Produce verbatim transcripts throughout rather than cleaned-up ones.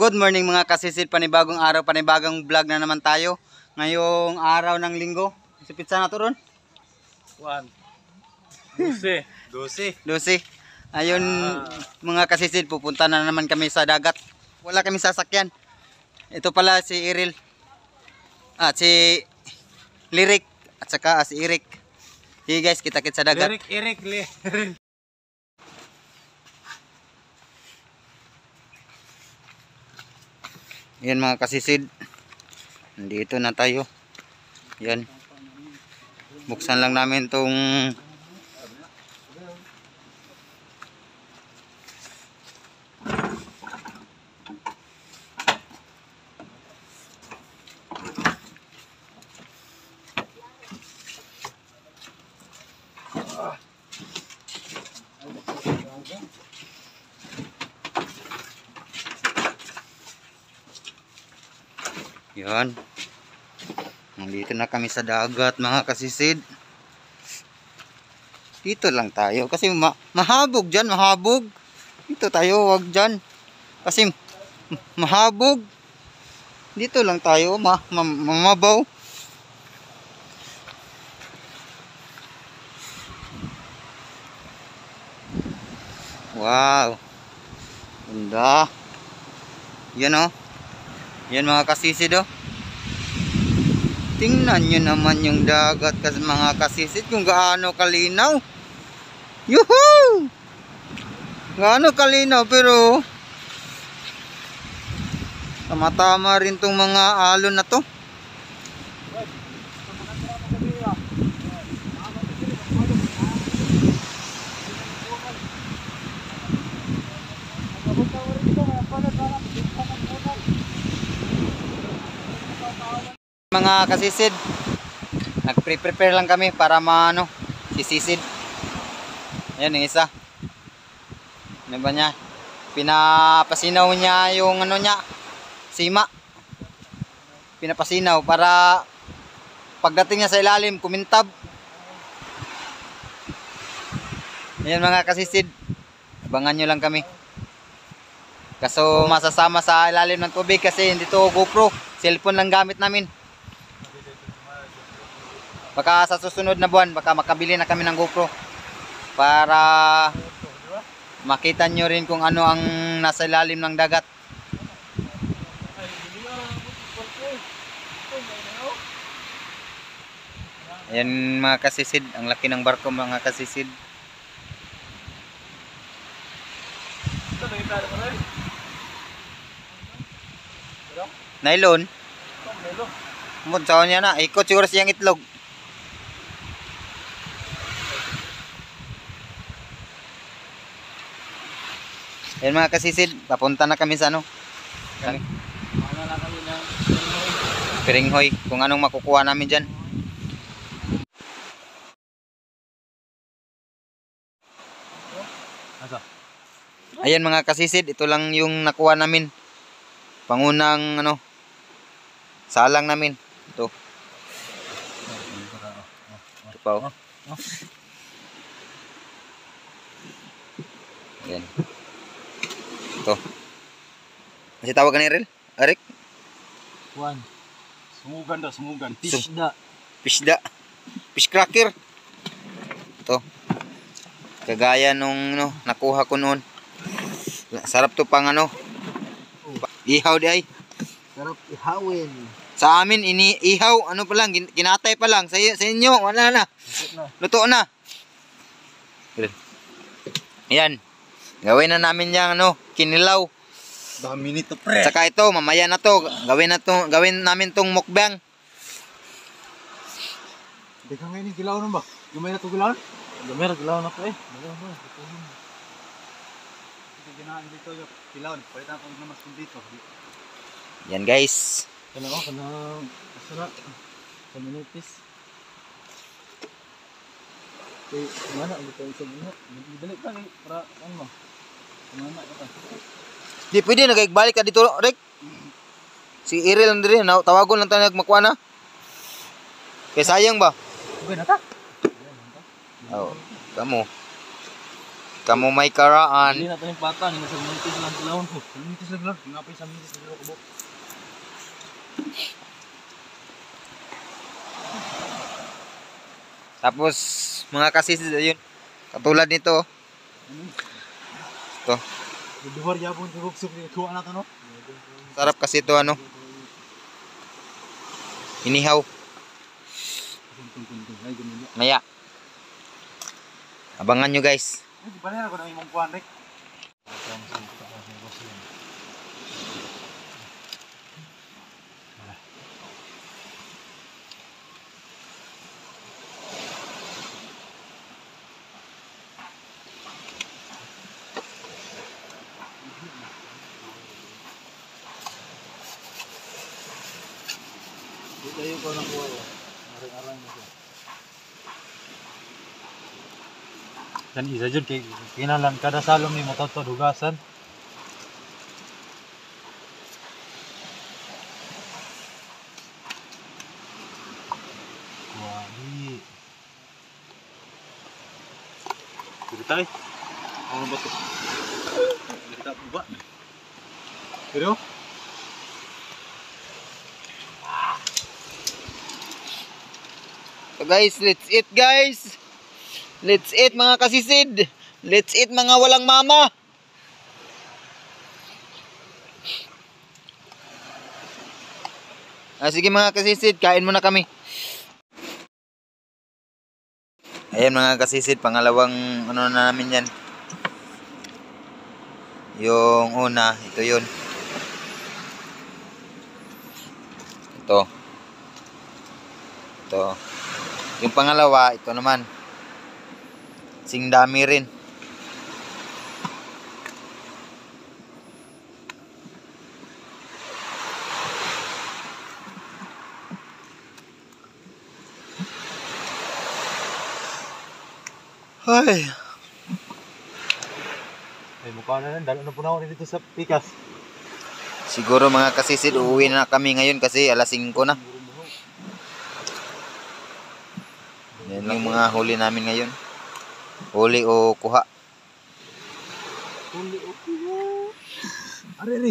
Good morning mga kasisid, panibagong araw, panibagong vlog na naman tayo. Ngayong araw ng linggo. Si pizza na to ron? One. Dose. Dose. Dose. Ayun ah. Mga kasisid, pupunta na naman kami sa dagat. Wala kami sasakyan. Ito pala si Iril. Ah, si Lirik. At saka ah, si Eric. Sige guys, kita-kit sa dagat. Lirik, Eric, Lirik. Yan mga kasisid, nandito na tayo. Yan, buksan lang namin tong yan, nandito na kami sa dagat mga kasisid. Dito lang tayo kasi ma mahabog dyan, mahabog. Dito tayo, wag dyan kasi mahabog. Dito lang tayo, ma ma mamabaw. Wow, ganda. Yan o, yan mga kasisid o. Tingnan nyo naman yung dagat kasi mga kasisid kung gaano kalinaw. Yuhuu! Gaano kalinaw pero tama-tama rin tong mga alon na to. Mga kasisid, nagpre-prepare lang kami para maano, sisisid. Ayan yung isa. Ano ba niya? Pinapasinaw niya yung ano niya, sima. Pinapasinaw para pagdating niya sa ilalim, kumintab. Ayan mga kasisid, abangan nyo lang kami. Kaso masasama sa ilalim ng tubig kasi hindi to GoPro, cellphone lang gamit namin. Baka sa susunod na buwan, baka makabili na kami ng GoPro para makita nyo rin kung ano ang nasa ilalim ng dagat. Ayan mga kasisid, ang laki ng barko mga kasisid. Nylon? Mud sa niya na, ikot siguro siyang itlog. Ayan mga kasisid, papunta na kami sa ano? Kami. Piringhoy, kung anong makukuha namin dyan. Ayan mga kasisid, ito lang yung nakuha namin. Pangunang ano, salang namin. Ito. Ito pa oh. Ayan. Ito. Kasi tawag ka ni Eril? Arik? One. Sumugan daw, sumugan. Pishda. Pishda. Fish cracker. Ito. Kagaya nung no, nakuha ko noon. Sarap to pang ano. Ihaw di ay. Sarap ihawin. Sa amin ini ihaw ano pa lang, kinatay pa lang. Sa, sa inyo wala na. Luto na. Ayan. Gawin na namin yang ano, kinilaw. Dami nito pre. Saka ito, mamaya na to. Gawin na to, gawin namin tong mukbang. Deka ngayon gilaw na ba? Gamay na to gilaw? Gamay na gilaw na pre. Gilaw na. Ito ginaan dito yung gilaw. Palitan ko na mas dito. Yan guys. Kana ko kana asara. Sa minutes. Eh, mana ang ito sa bunga? Dali ka para ano mo? Mana ka? Di pwede nagaibalik ka dito, Rick. Si Iril lang din, tawagon lang tayo nagmakuha na. Kaya sayang ba? Okay na ta. Oh, kamu. Kamu may karaan. Hindi natin yung pata, hindi na sa mintis lang dalawon ko. Sa mintis lang dalawon, ngapay sa mintis lang dalawon ko. Tapos mga kasisid ayun. Katulad nito. Ito. Duwar yapon ko gusto ko kuha na to no. Sarap kasi ito ano. Inihaw. Maya. Abangan nyo guys. Ay, di ba na ako na imong kuhan rek? Tayo ko nang kuha ko. Arang-arang na siya. Dan isa dyan kay kinalan kada salom ni mototo dugasan. Wali. Kita eh. Ano ba to? Kita ba? Pero So guys, let's eat guys. Let's eat mga kasisid. Let's eat mga walang mama. Ah, sige mga kasisid, kain muna kami. Ayan mga kasisid, pangalawang ano na namin yan. Yung una, ito yun. Ito. Ito. Yung pangalawa, ito naman. Sing dami rin. Ay. ay mukha na lang, dalo na po na ako dito sa pikas. Siguro mga kasisid, uuwi na kami ngayon kasi alas singko na. Yan lang mga huli namin ngayon. Huli o kuha. Huli o kuha. Are, are.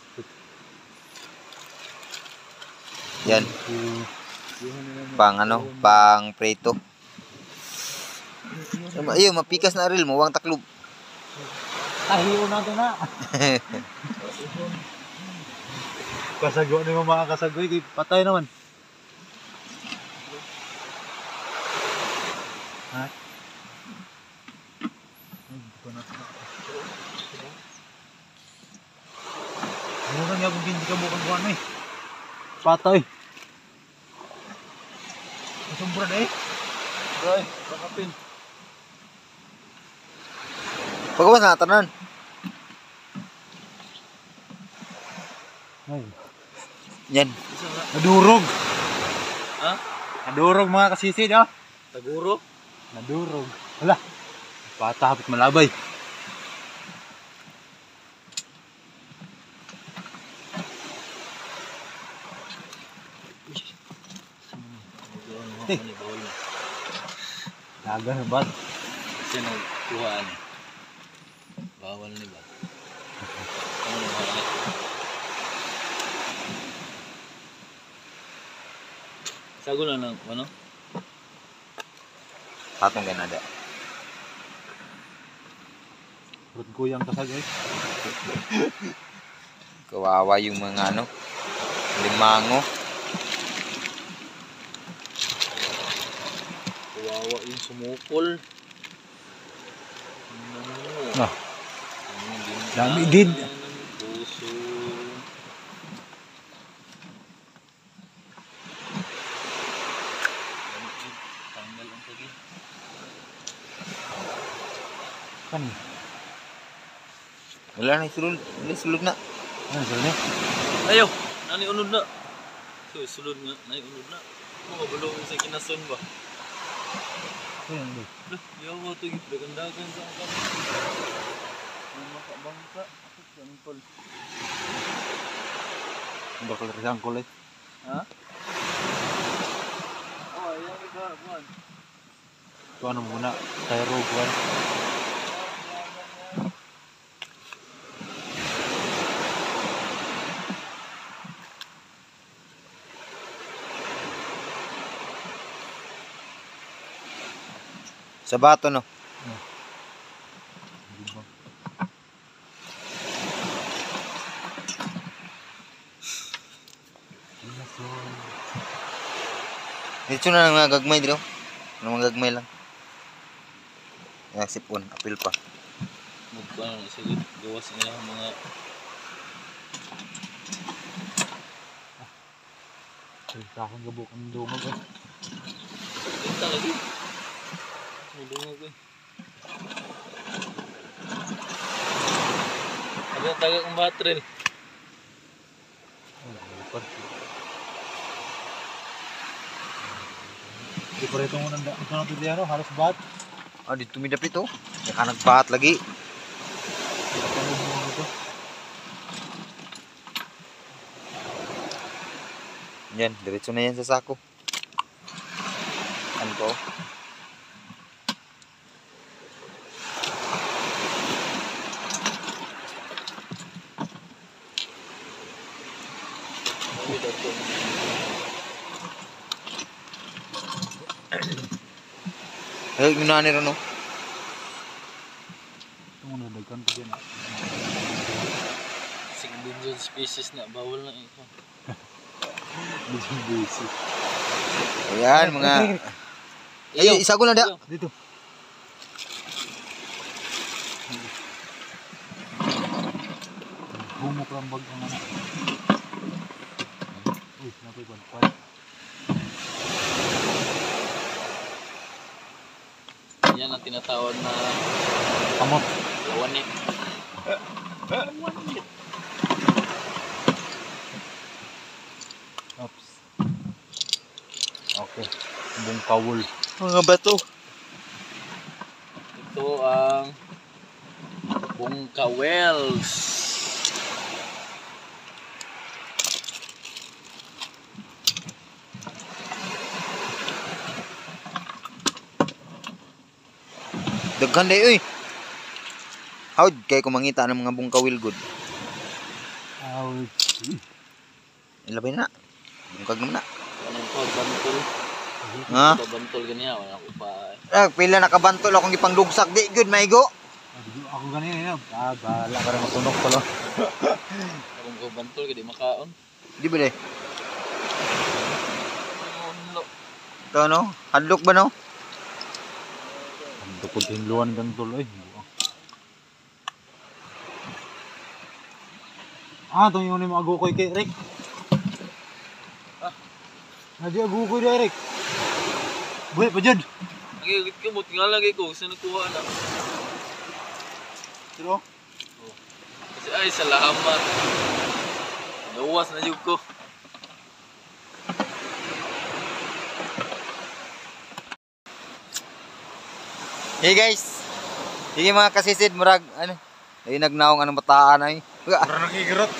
Yan. Pang ano, pang prito. Ayun, mapikas na ril mo, wang taklob. Tahiyo na ito na. Kasago na yung mga kasagoy, patay naman. Ha? Ano na nga kung hindi ka bukang buwan eh. Patay. Masumbra na eh. Bray, bakapin. Pagawas na tanan. Ay. Yan. Nadurog. Ha? Nadurog mga kasisid ah. Taguro? Nadurog. Wala. Pata hapit malabay. Eh. Daga na ba? Kasi nagkuhaan. Bawal ni ba? Ano na mga sago na lang, ano? Hatong ganada. Rod ko yung kasagay. Kawawa yung mga ano, limango. Kawawa yung sumukol. Ano? Ah. Dami din. Puso. Tanggal ang tagi. Kan. Wala na isulod. Wala isulod na. Ano sila ni? Ayaw! Nani unod na. So, sulod nga. Nani unod na. Mga bulong sa kinason ba? Ayan ba? Loh, yawa ito. Dagandagan sa akam. Ang makabangka. Ako siyangkol. Ang bakal rin ang kulay. Ha? Oh, ayan iba. Buwan. Ito ano muna. Tyro buwan. Sa bato no. Diba? Dito na lang mga gagmay dito. Ano mga gagmay lang. Yang sipon, apil pa. Magkano na siguro gawas nila ang mga Ay, kakang gabok ang dumag eh. tinta lagi. Mudungog eh. Agad tagak ang batril. Ay, lupad. Di pa rito mo nanda. Ito na ito diyan, halos bat. Ah, dito midapit oh. Ya ka nagbahat lagi. Ano mo dito? Yan, diretso na yan sa sako. Ano ko? Sabi daw to. Ay, ginani ron oh. Ito mo na dagkan ko diyan. Sig endangered species na bawal na ito. Busy busy. Ayan, mga... Ay, isa ko na da. Dito. Bumok lang bag ang anak. Uy, napay pan. Yan ang tinatawag na Kamot. lawanit. Oops. Okay. Bung kawul. Mga bato. Ito ang Bungkawels. Daghan day, uy. Howd, kaya ko mangita ng mga bungkawil good. Ouch. Ilabay na. Bungkag naman na. Anong ko bantol? Ha? Ito bantol ganyan wala ko pa. Ah, pila nakabantol akong ipangdugsak. Di good, maigo. Ako ganyan yun. Ah, bahala ka rin masunog pala. Akong ko bantol kadi makaon. Di ba de? Ano? Ito no? Hadlok ba no? Ang dukod hinluan ng tuloy. Ah, itong yung yung agukoy kay Rick. Ah? Nadi agukoy na Rick. Buhay pa dyan. Nagigit ka mo tingala lagi ko sa nakuha na. Pero, Kasi ay salamat. Gawas na jud ko. Hey guys. Sige mga kasisid, murag ano. Ay nagnaong anong bataan ay. parang nakikirot.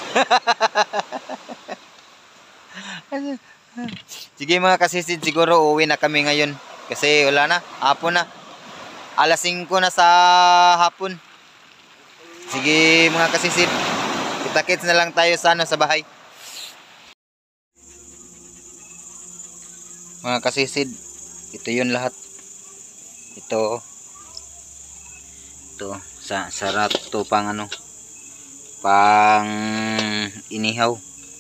Sige mga kasisid, siguro uuwi na kami ngayon. Kasi wala na, hapon na. alas singko na sa hapon. Sige mga kasisid. Kita-kits na lang tayo sa ano, sa bahay. Mga kasisid, ito yun lahat. Ito. Ito sa sarap to pang ano, pang inihaw.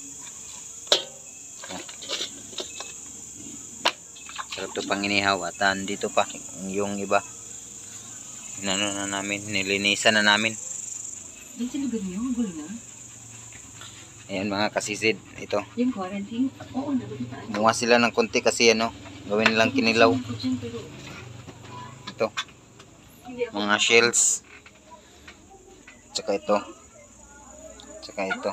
Sarap to pang inihaw at andito pa yung iba. Inano na namin, nilinisan na namin. Ayan mga kasisid, ito. Yung quarantine? Oo, nagulitaan. Gumawa sila ng konti kasi ano, gawin nilang kinilaw. Ito. Mga shells. Tsaka ito. Tsaka ito.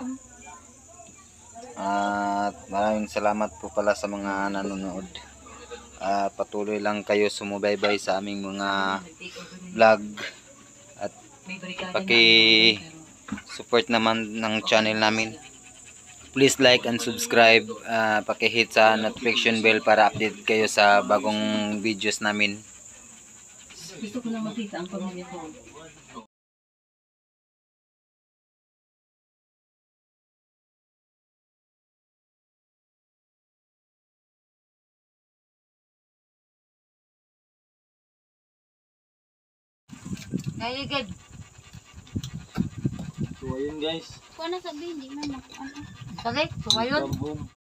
At maraming salamat po pala sa mga nanonood. At patuloy lang kayo sumubaybay sa aming mga vlog. At paki-support naman ng channel namin. Please like and subscribe. Uh, paki-hit sa notification bell para update kayo sa bagong videos namin. Gusto ko lang makita ang pamilya ko. Nailigid. So ayun guys. Kung ano sabihin, di man ako ano. Sorry, suwayon. Welcome home.